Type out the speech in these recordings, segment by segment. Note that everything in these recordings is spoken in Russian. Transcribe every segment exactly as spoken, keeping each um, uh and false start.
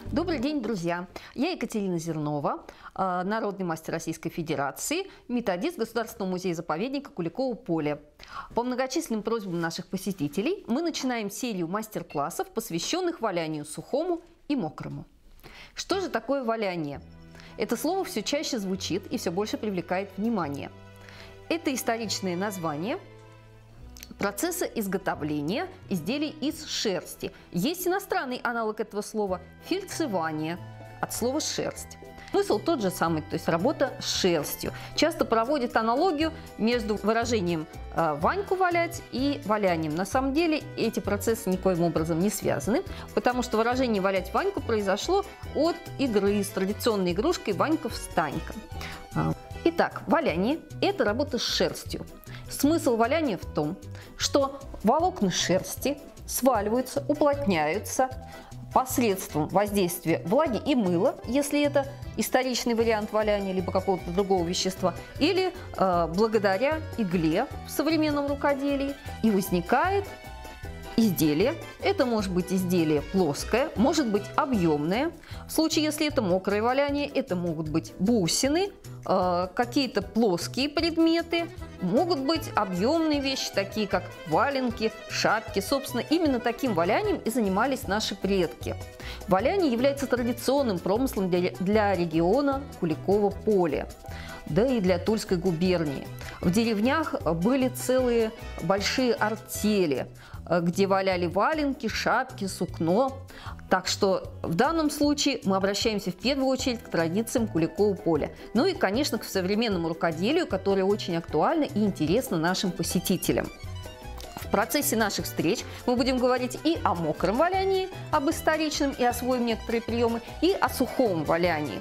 Добрый день, друзья! Я Екатерина Зернова, народный мастер Российской Федерации, методист Государственного музея-заповедника Куликово поле. По многочисленным просьбам наших посетителей мы начинаем серию мастер-классов, посвященных валянию сухому и мокрому. Что же такое валяние? Это слово все чаще звучит и все больше привлекает внимание. Это историчное название процесса изготовления изделий из шерсти. Есть иностранный аналог этого слова – фельдшевание, от слова «шерсть». Смысл тот же самый, то есть работа с шерстью. Часто проводят аналогию между выражением э, «ваньку валять» и «валянием». На самом деле эти процессы никоим образом не связаны, потому что выражение «валять Ваньку» произошло от игры с традиционной игрушкой «Ванька-встанька». Итак, валяние – это работа с шерстью. Смысл валяния в том, что волокна шерсти сваливаются, уплотняются посредством воздействия влаги и мыла, если это историчный вариант валяния, либо какого-то другого вещества, или э, благодаря игле в современном рукоделии, и возникает изделие. Это может быть изделие плоское, может быть объемное. В случае, если это мокрое валяние, это могут быть бусины, э, какие-то плоские предметы, могут быть объемные вещи, такие как валенки, шапки. Собственно, именно таким валянием и занимались наши предки. Валяние является традиционным промыслом для, для региона Куликово поле, да и для Тульской губернии. В деревнях были целые большие артели, где валяли валенки, шапки, сукно. Так что в данном случае мы обращаемся в первую очередь к традициям Куликово поля. Ну и, конечно, к современному рукоделию, которое очень актуально и интересно нашим посетителям. В процессе наших встреч мы будем говорить и о мокром валянии, об историчном, и освоим некоторые приемы, и о сухом валянии.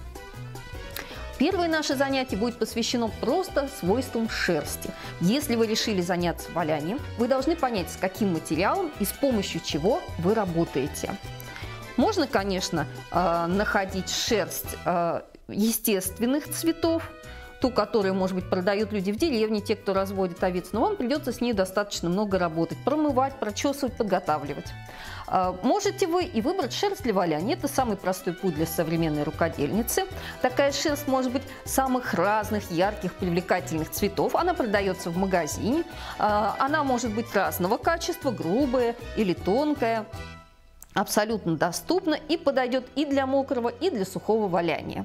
Первое наше занятие будет посвящено просто свойствам шерсти. Если вы решили заняться валянием, вы должны понять, с каким материалом и с помощью чего вы работаете. Можно, конечно, находить шерсть естественных цветов, ту, которую, может быть, продают люди в деревне, те, кто разводит овец, но вам придется с ней достаточно много работать, промывать, прочесывать, подготавливать. Можете вы и выбрать шерсть для валяния. Это самый простой путь для современной рукодельницы. Такая шерсть может быть самых разных, ярких, привлекательных цветов. Она продается в магазине. Она может быть разного качества, грубая или тонкая. Абсолютно доступна и подойдет и для мокрого, и для сухого валяния.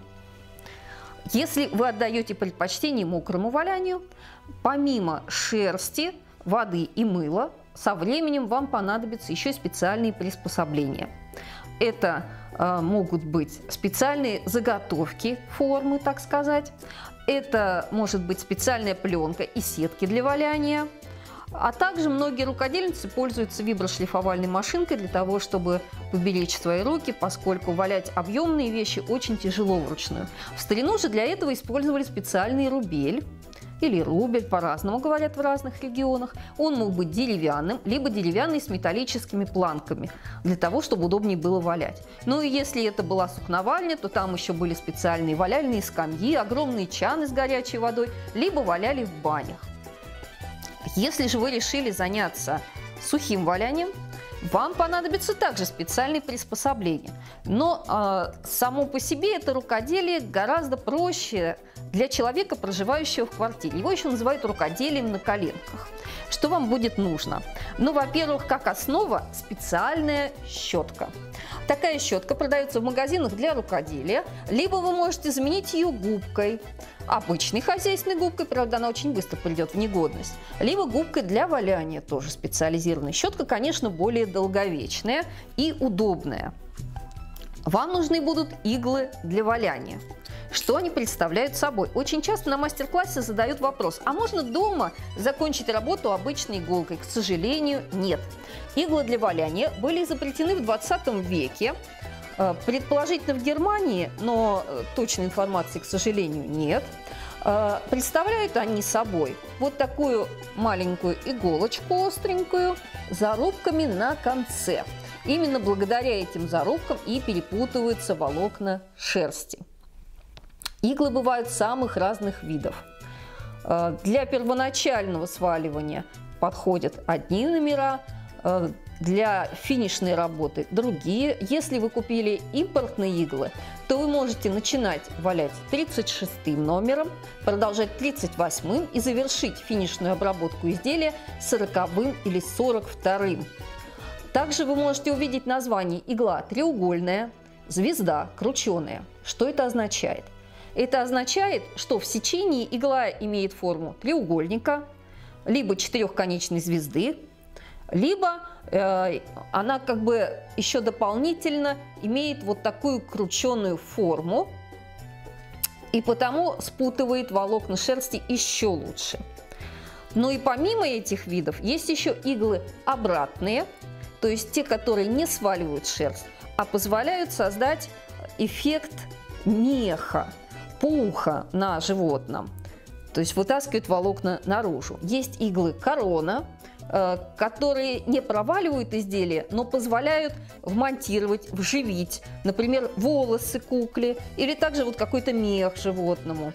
Если вы отдаете предпочтение мокрому валянию, помимо шерсти, воды и мыла, со временем вам понадобятся еще и специальные приспособления. Это э, могут быть специальные заготовки формы, так сказать. Это может быть специальная пленка и сетки для валяния. А также многие рукодельницы пользуются виброшлифовальной машинкой для того, чтобы поберечь свои руки, поскольку валять объемные вещи очень тяжело вручную. В старину же для этого использовали специальный рубель или рубель, по-разному говорят в разных регионах. Он мог быть деревянным, либо деревянный с металлическими планками, для того, чтобы удобнее было валять. Ну и если это была сукновальня, то там еще были специальные валяльные скамьи, огромные чаны с горячей водой, либо валяли в банях. Если же вы решили заняться сухим валянием, вам понадобится также специальные приспособления. Но э, само по себе это рукоделие гораздо проще для человека, проживающего в квартире. Его еще называют рукоделием на коленках. Что вам будет нужно? Ну, во-первых, как основа специальная щетка. Такая щетка продается в магазинах для рукоделия, либо вы можете заменить ее губкой, обычной хозяйственной губкой, правда, она очень быстро придет в негодность, либо губкой для валяния, тоже специализированная. Щетка, конечно, более долговечная и удобная. Вам нужны будут иглы для валяния. Что они представляют собой? Очень часто на мастер-классе задают вопрос: а можно дома закончить работу обычной иголкой? К сожалению, нет. Иглы для валяния были изобретены в двадцатом веке, предположительно в Германии, но точной информации, к сожалению, нет. Представляют они собой вот такую маленькую иголочку остренькую с зарубками на конце. Именно благодаря этим зарубкам и перепутываются волокна шерсти. Иглы бывают самых разных видов. Для первоначального сваливания подходят одни номера, для финишной работы другие. Если вы купили импортные иглы, то вы можете начинать валять тридцать шестым номером, продолжать тридцать восьмым и завершить финишную обработку изделия сороковым или сорок вторым. Также вы можете увидеть название игла треугольная, звезда крученая. Что это означает? Это означает, что в сечении игла имеет форму треугольника, либо четырехконечной звезды, либо э, она как бы еще дополнительно имеет вот такую крученую форму, и потому спутывает волокна шерсти еще лучше. Но и помимо этих видов есть еще иглы обратные, то есть те, которые не сваливают шерсть, а позволяют создать эффект меха, пуха на животном, то есть вытаскивают волокна наружу. Есть иглы корона, которые не проваливают изделие, но позволяют вмонтировать, вживить, например, волосы кукле или также вот какой-то мех животному.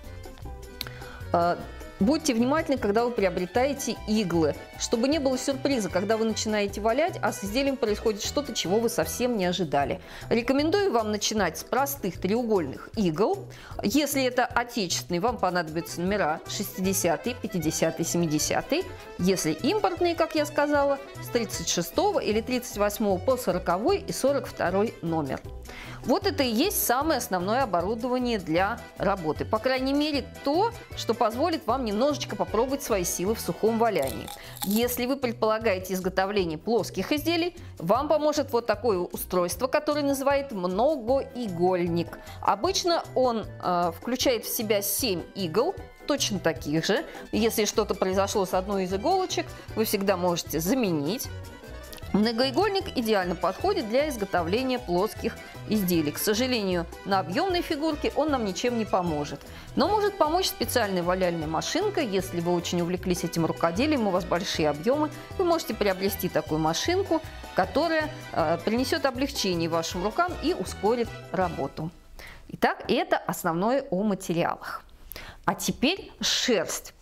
Будьте внимательны, когда вы приобретаете иглы, чтобы не было сюрприза, когда вы начинаете валять, а с изделием происходит что-то, чего вы совсем не ожидали. Рекомендую вам начинать с простых треугольных игл. Если это отечественные, вам понадобятся номера шестидесятый, пятидесятый, семидесятый. Если импортные, как я сказала, с тридцать шестого или тридцать восьмого по сороковой и сорок второй номер. Вот это и есть самое основное оборудование для работы. По крайней мере, то, что позволит вам немножечко попробовать свои силы в сухом валянии. Если вы предполагаете изготовление плоских изделий, вам поможет вот такое устройство, которое называется многоигольник. Обычно он э, включает в себя семь игл, точно таких же. Если что-то произошло с одной из иголочек, вы всегда можете заменить. Многоигольник идеально подходит для изготовления плоских изделий. К сожалению, на объемной фигурке он нам ничем не поможет. Но может помочь специальная валяльная машинка. Если вы очень увлеклись этим рукоделием, у вас большие объемы, вы можете приобрести такую машинку, которая э, принесет облегчение вашим рукам и ускорит работу. Итак, это основное о материалах. А теперь шерсть.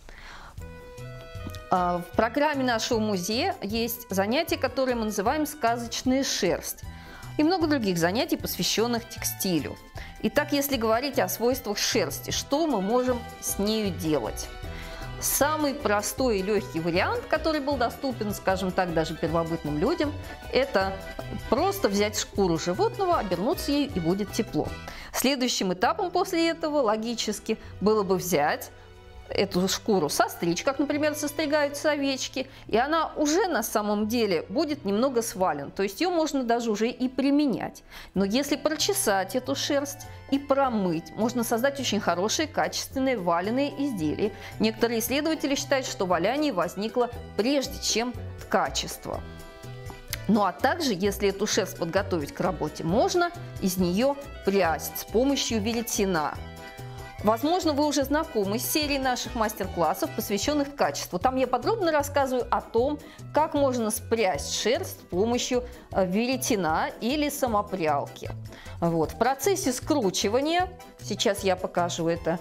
В программе нашего музея есть занятия, которые мы называем «Сказочная шерсть», и много других занятий, посвященных текстилю. Итак, если говорить о свойствах шерсти, что мы можем с нею делать? Самый простой и легкий вариант, который был доступен, скажем так, даже первобытным людям, это просто взять шкуру животного, обернуться ею, и будет тепло. Следующим этапом после этого, логически, было бы взять эту шкуру состричь, как, например, состригаются овечки, и она уже на самом деле будет немного свалена, то есть ее можно даже уже и применять. Но если прочесать эту шерсть и промыть, можно создать очень хорошие, качественные валеные изделия. Некоторые исследователи считают, что валяние возникло прежде, чем качество. Ну а также, если эту шерсть подготовить к работе, можно из нее прясть с помощью веретена. Возможно, вы уже знакомы с серией наших мастер-классов, посвященных качеству. Там я подробно рассказываю о том, как можно спрясть шерсть с помощью веретена или самопрялки. Вот. В процессе скручивания, сейчас я покажу это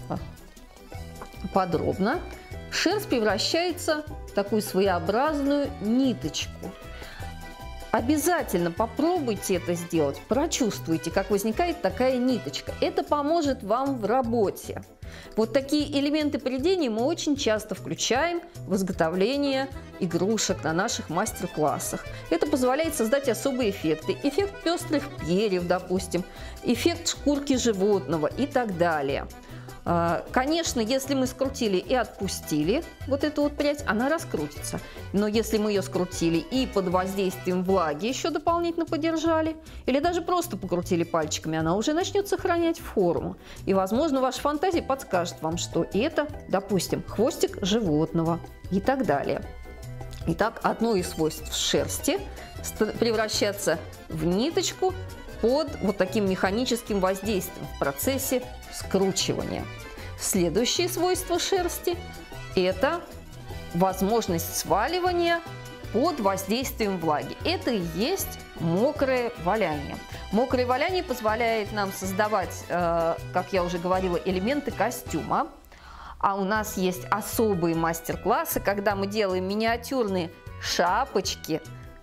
подробно, шерсть превращается в такую своеобразную ниточку. Обязательно попробуйте это сделать, прочувствуйте, как возникает такая ниточка. Это поможет вам в работе. Вот такие элементы плетения мы очень часто включаем в изготовление игрушек на наших мастер-классах. Это позволяет создать особые эффекты. Эффект пестрых перьев, допустим, эффект шкурки животного и так далее. Конечно, если мы скрутили и отпустили вот эту вот прядь, она раскрутится. Но если мы ее скрутили и под воздействием влаги еще дополнительно подержали, или даже просто покрутили пальчиками, она уже начнет сохранять форму. И, возможно, ваша фантазия подскажет вам, что это, допустим, хвостик животного и так далее. Итак, одно из свойств шерсти – превращаться в ниточку под вот таким механическим воздействием в процессе скручивания. Следующее свойство шерсти – это возможность сваливания под воздействием влаги. Это и есть мокрое валяние. Мокрое валяние позволяет нам создавать, э, как я уже говорила, элементы костюма. А у нас есть особые мастер-классы, когда мы делаем миниатюрные шапочки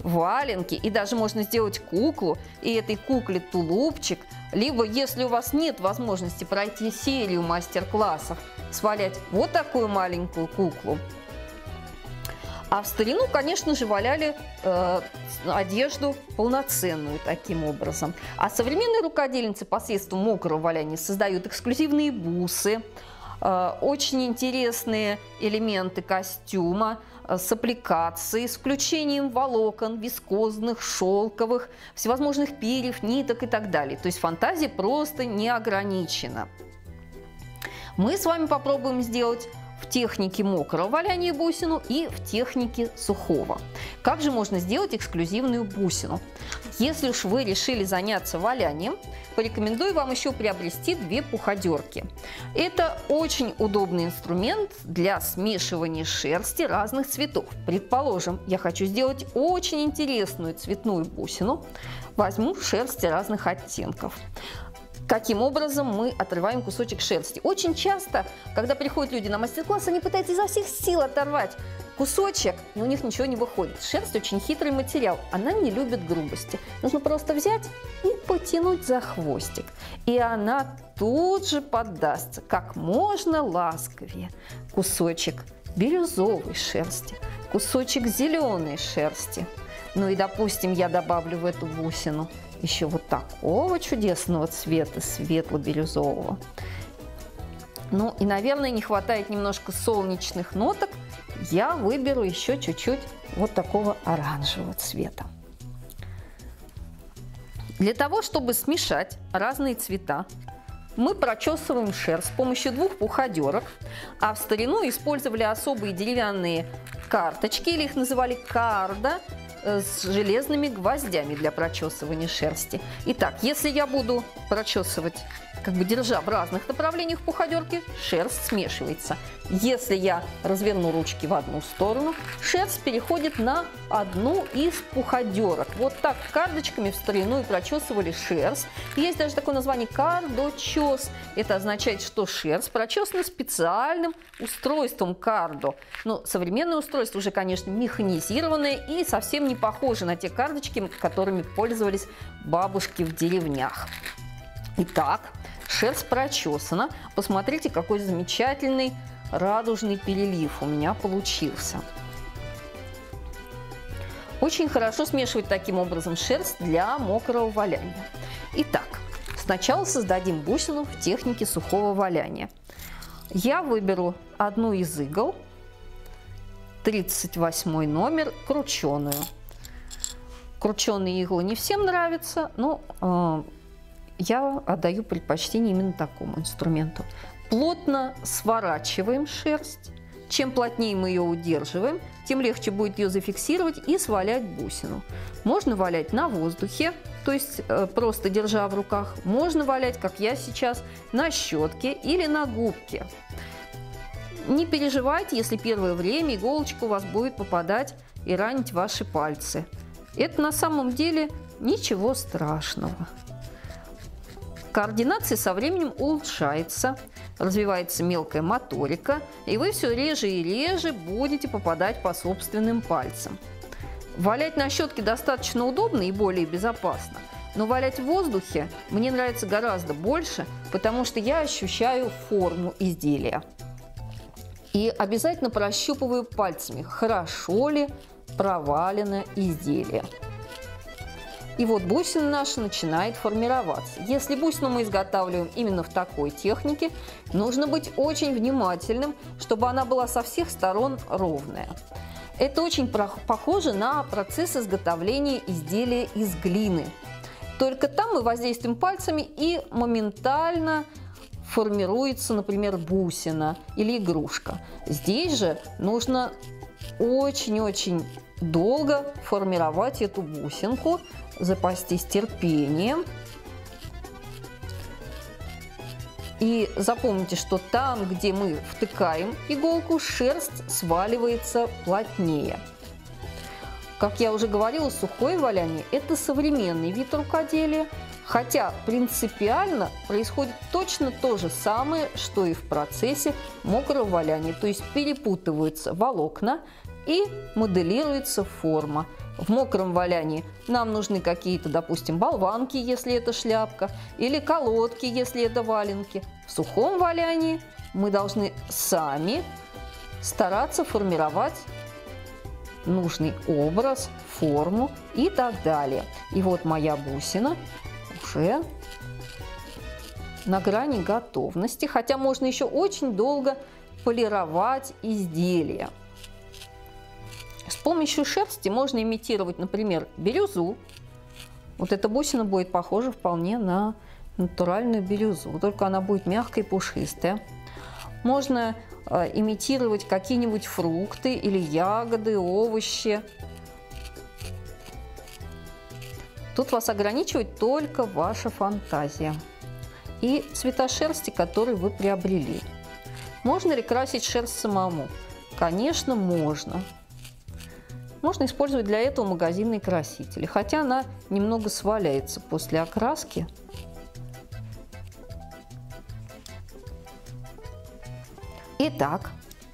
валенки, и даже можно сделать куклу, и этой кукле тулупчик. Либо, если у вас нет возможности пройти серию мастер-классов, свалять вот такую маленькую куклу. А в старину, конечно же, валяли э, одежду полноценную таким образом. А современные рукодельницы посредством мокрого валяния создают эксклюзивные бусы, э, очень интересные элементы костюма э, с аппликацией, с включением волокон, вискозных, шелковых, всевозможных перьев, ниток и так далее. То есть фантазия просто не ограничена. Мы с вами попробуем сделать в технике мокрого валяния бусину и в технике сухого. Как же можно сделать эксклюзивную бусину? Если уж вы решили заняться валянием, порекомендую вам еще приобрести две пуходерки. Это очень удобный инструмент для смешивания шерсти разных цветов. Предположим, я хочу сделать очень интересную цветную бусину. Возьму шерсти разных оттенков. Каким образом мы отрываем кусочек шерсти? Очень часто, когда приходят люди на мастер-класс, они пытаются изо всех сил оторвать кусочек, но у них ничего не выходит. Шерсть очень хитрый материал, она не любит грубости. Нужно просто взять и потянуть за хвостик. И она тут же поддастся как можно ласковее. Кусочек бирюзовой шерсти, кусочек зеленой шерсти. Ну и, допустим, я добавлю в эту бусину еще вот такого чудесного цвета, светло-бирюзового. Ну и, наверное, не хватает немножко солнечных ноток. Я выберу еще чуть-чуть вот такого оранжевого цвета. Для того, чтобы смешать разные цвета, мы прочесываем шерсть с помощью двух пуходерок, а в старину использовали особые деревянные карточки, или их называли карда, с железными гвоздями для прочесывания шерсти. Итак, если я буду прочесывать, как бы держа в разных направлениях пуходерки, шерсть смешивается. Если я разверну ручки в одну сторону, шерсть переходит на одну из пуходерок. Вот так кардочками в старину и прочесывали шерсть. Есть даже такое название кардочес. Это означает, что шерсть прочесана специальным устройством кардо. Но современное устройство уже, конечно, механизированное и совсем не похоже на те кардочки, которыми пользовались бабушки в деревнях. Итак, шерсть прочесана. Посмотрите, какой замечательный радужный перелив у меня получился. Очень хорошо смешивать таким образом шерсть для мокрого валяния. Итак, сначала создадим бусину в технике сухого валяния. Я выберу одну из игл, тридцать восьмой номер, крученую. Крученые иглы не всем нравятся, но э, я отдаю предпочтение именно такому инструменту. Плотно сворачиваем шерсть. Чем плотнее мы ее удерживаем, тем легче будет ее зафиксировать и свалять бусину. Можно валять на воздухе, то есть э, просто держа в руках. Можно валять, как я сейчас, на щетке или на губке. Не переживайте, если первое время иголочка у вас будет попадать и ранить ваши пальцы. Это на самом деле ничего страшного. Координация со временем улучшается, развивается мелкая моторика, и вы все реже и реже будете попадать по собственным пальцам. Валять на щетке достаточно удобно и более безопасно, но валять в воздухе мне нравится гораздо больше, потому что я ощущаю форму изделия. И обязательно прощупываю пальцами, хорошо ли провалено изделие. И вот бусина наша начинает формироваться. Если бусину мы изготавливаем именно в такой технике, нужно быть очень внимательным, чтобы она была со всех сторон ровная. Это очень похоже на процесс изготовления изделия из глины. Только там мы воздействуем пальцами и моментально формируется, например, бусина или игрушка. Здесь же нужно очень-очень долго формировать эту бусинку, запастись терпением. И запомните, что там, где мы втыкаем иголку, шерсть сваливается плотнее. Как я уже говорила, сухое валяние – это современный вид рукоделия, хотя принципиально происходит точно то же самое, что и в процессе мокрого валяния. То есть перепутываются волокна, и моделируется форма. В мокром валянии нам нужны какие-то, допустим, болванки, если это шляпка, или колодки, если это валенки. В сухом валянии мы должны сами стараться формировать нужный образ, форму и так далее. И вот моя бусина уже на грани готовности, хотя можно еще очень долго полировать изделие. С помощью шерсти можно имитировать, например, бирюзу. Вот эта бусина будет похожа вполне на натуральную бирюзу, только она будет мягкая и пушистая. Можно э, имитировать какие-нибудь фрукты или ягоды, овощи. Тут вас ограничивает только ваша фантазия и цвета шерсти, которые вы приобрели. Можно ли красить шерсть самому? Конечно, можно. Можно использовать для этого магазинные красители, хотя она немного сваляется после окраски. Итак,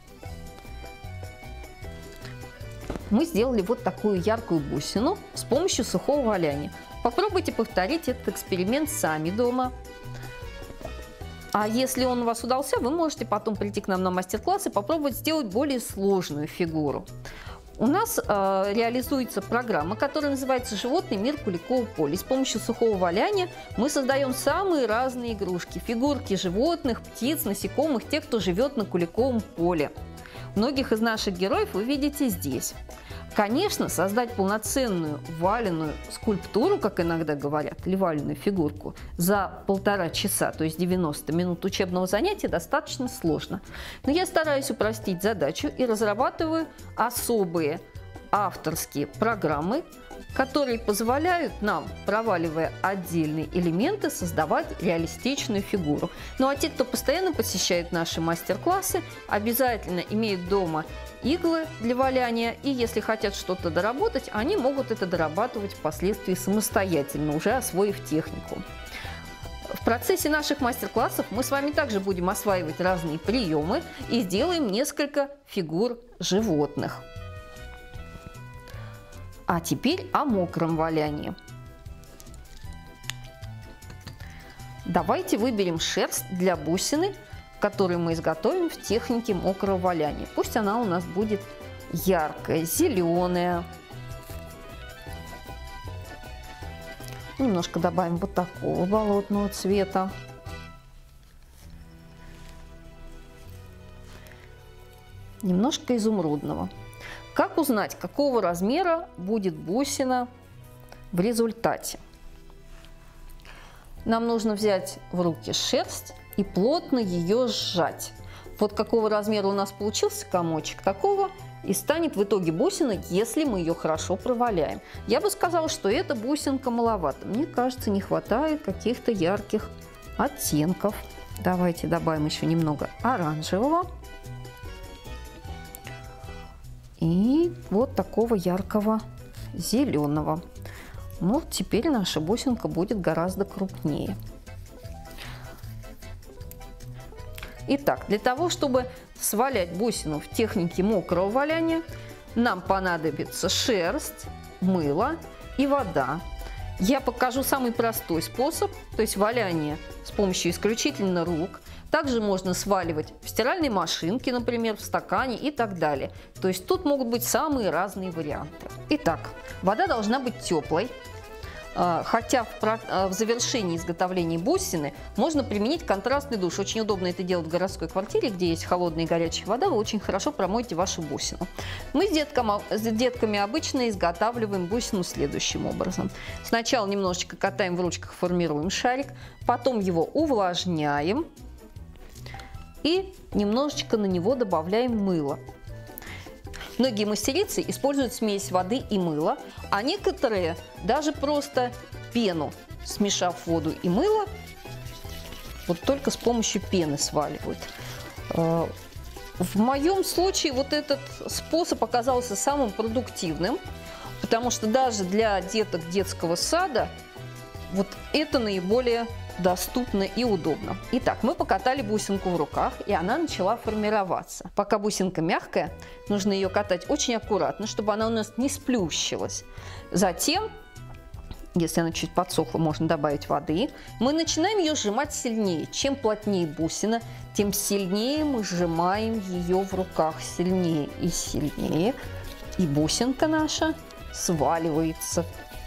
мы сделали вот такую яркую бусину с помощью сухого валяния. Попробуйте повторить этот эксперимент сами дома. А если он у вас удался, вы можете потом прийти к нам на мастер-класс и попробовать сделать более сложную фигуру. У нас э, реализуется программа, которая называется «Животный мир Куликового поля». И с помощью сухого валяния мы создаем самые разные игрушки, фигурки животных, птиц, насекомых, тех, кто живет на Куликовом поле. Многих из наших героев вы видите здесь. Конечно, создать полноценную валенную скульптуру, как иногда говорят, или валенную фигурку, за полтора часа, то есть девяносто минут учебного занятия, достаточно сложно. Но я стараюсь упростить задачу и разрабатываю особые авторские программы, которые позволяют нам, проваливая отдельные элементы, создавать реалистичную фигуру. Ну а те, кто постоянно посещает наши мастер-классы, обязательно имеют дома иглы для валяния, и если хотят что-то доработать, они могут это дорабатывать впоследствии самостоятельно, уже освоив технику. В процессе наших мастер-классов мы с вами также будем осваивать разные приемы и сделаем несколько фигур животных. А теперь о мокром валянии. Давайте выберем шерсть для бусины, которую мы изготовим в технике мокрого валяния. Пусть она у нас будет яркая, зеленая. Немножко добавим вот такого болотного цвета. Немножко изумрудного. Как узнать, какого размера будет бусина в результате? Нам нужно взять в руки шерсть и плотно ее сжать. Вот какого размера у нас получился комочек, такого и станет в итоге бусина, если мы ее хорошо проваляем. Я бы сказала, что эта бусинка маловато. Мне кажется, не хватает каких-то ярких оттенков. Давайте добавим еще немного оранжевого. И вот такого яркого зеленого. Вот теперь наша бусинка будет гораздо крупнее. Итак, для того, чтобы свалять бусину в технике мокрого валяния, нам понадобится шерсть, мыло и вода. Я покажу самый простой способ, то есть валяние с помощью исключительно рук. Также можно сваливать в стиральной машинке, например, в стакане и так далее. То есть тут могут быть самые разные варианты. Итак, вода должна быть теплой. Хотя в завершении изготовления бусины можно применить контрастный душ. Очень удобно это делать в городской квартире, где есть холодная и горячая вода. Вы очень хорошо промоете вашу бусину. Мы с, детками, с детками обычно изготавливаем бусину следующим образом. Сначала немножечко катаем в ручках, формируем шарик, потом его увлажняем и немножечко на него добавляем мыло. Многие мастерицы используют смесь воды и мыла, а некоторые даже просто пену, смешав воду и мыло, вот только с помощью пены сваливают. В моем случае вот этот способ оказался самым продуктивным, потому что даже для деток детского сада вот это наиболее доступно и удобно. Итак, мы покатали бусинку в руках, и она начала формироваться. Пока бусинка мягкая, нужно ее катать очень аккуратно, чтобы она у нас не сплющилась. Затем, если она чуть подсохла, можно добавить воды. Мы начинаем ее сжимать сильнее. Чем плотнее бусина, тем сильнее мы сжимаем ее в руках. Сильнее и сильнее. И бусинка наша сваливается.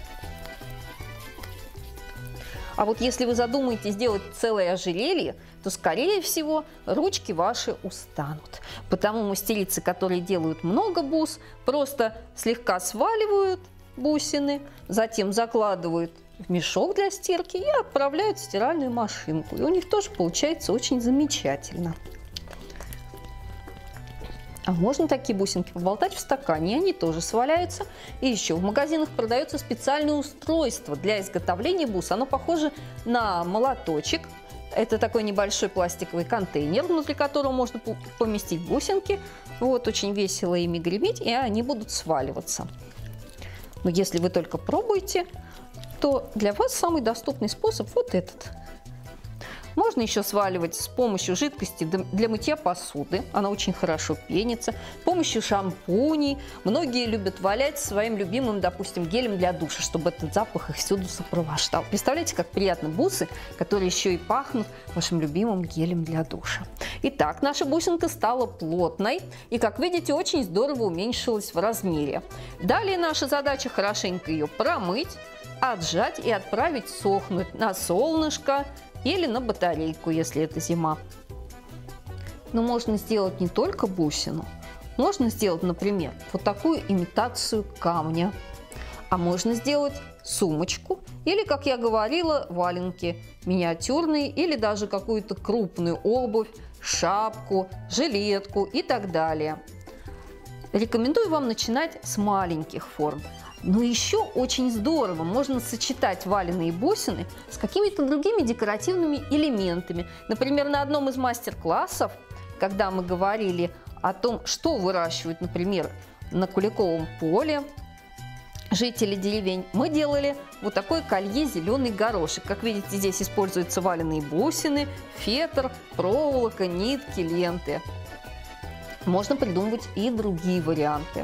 А вот если вы задумаетесь сделать целое ожерелье, то, скорее всего, ручки ваши устанут. Потому мастерицы, которые делают много бус, просто слегка сваливают бусины, затем закладывают в мешок для стирки и отправляют в стиральную машинку. И у них тоже получается очень замечательно. А можно такие бусинки поболтать в стакане, и они тоже сваляются. И еще в магазинах продается специальное устройство для изготовления бус. Оно похоже на молоточек. Это такой небольшой пластиковый контейнер, внутри которого можно поместить бусинки. Вот, очень весело ими греметь, и они будут сваливаться. Но если вы только пробуете, то для вас самый доступный способ вот этот. Можно еще сваливать с помощью жидкости для мытья посуды. Она очень хорошо пенится. С помощью шампуней. Многие любят валять своим любимым, допустим, гелем для душа, чтобы этот запах их всюду сопровождал. Представляете, как приятно бусы, которые еще и пахнут вашим любимым гелем для душа. Итак, наша бусинка стала плотной и, как видите, очень здорово уменьшилась в размере. Далее наша задача хорошенько ее промыть, отжать и отправить сохнуть на солнышко или на батарейку, если это зима. Но можно сделать не только бусину. Можно сделать, например, вот такую имитацию камня. А можно сделать сумочку или, как я говорила, валенки миниатюрные или даже какую-то крупную обувь, шапку, жилетку и так далее. Рекомендую вам начинать с маленьких форм. Но еще очень здорово можно сочетать валеные бусины с какими-то другими декоративными элементами. Например, на одном из мастер-классов, когда мы говорили о том, что выращивают, например, на Куликовом поле жители деревень, мы делали вот такое колье «Зеленый горошек». Как видите, здесь используются валеные бусины, фетр, проволока, нитки, ленты. Можно придумывать и другие варианты.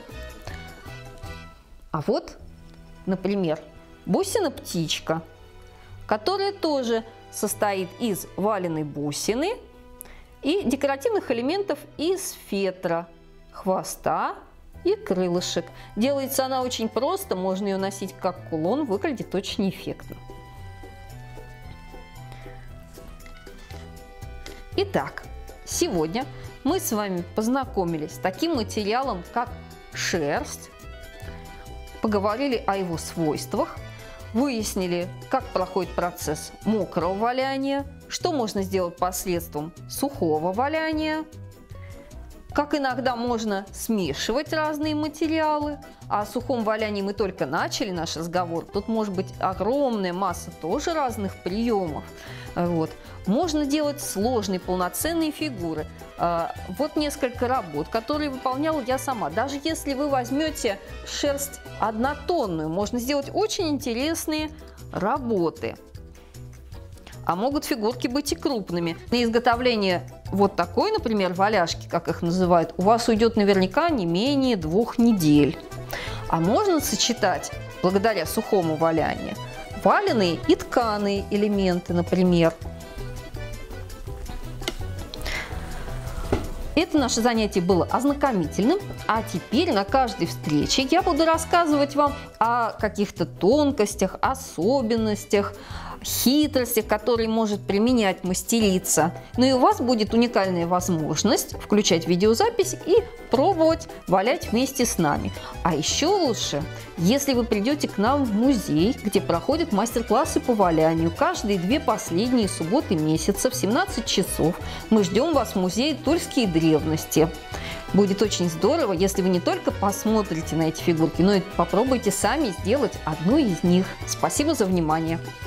А вот, например, бусина-птичка, которая тоже состоит из валеной бусины и декоративных элементов из фетра, хвоста и крылышек. Делается она очень просто, можно ее носить как кулон, выглядит очень эффектно. Итак, сегодня мы с вами познакомились с таким материалом, как шерсть. Поговорили о его свойствах, выяснили, как проходит процесс мокрого валяния, что можно сделать посредством сухого валяния, как иногда можно смешивать разные материалы. А о сухом валянии мы только начали наш разговор. Тут может быть огромная масса тоже разных приемов. Вот. Можно делать сложные полноценные фигуры. Вот несколько работ, которые выполняла я сама. Даже если вы возьмете шерсть однотонную, можно сделать очень интересные работы. А могут фигурки быть и крупными. На изготовление вот такой, например, валяшки, как их называют, у вас уйдет наверняка не менее двух недель. А можно сочетать, благодаря сухому валянию, валеные и тканые элементы, например. Это наше занятие было ознакомительным, а теперь на каждой встрече я буду рассказывать вам о каких-то тонкостях, особенностях, хитростях, которые может применять мастерица. Ну и у вас будет уникальная возможность включать видеозапись и пробовать валять вместе с нами. А еще лучше, если вы придете к нам в музей, где проходят мастер-классы по валянию каждые две последние субботы месяца в семнадцать часов. Мы ждем вас в музее «Тульские древности». Будет очень здорово, если вы не только посмотрите на эти фигурки, но и попробуйте сами сделать одну из них. Спасибо за внимание!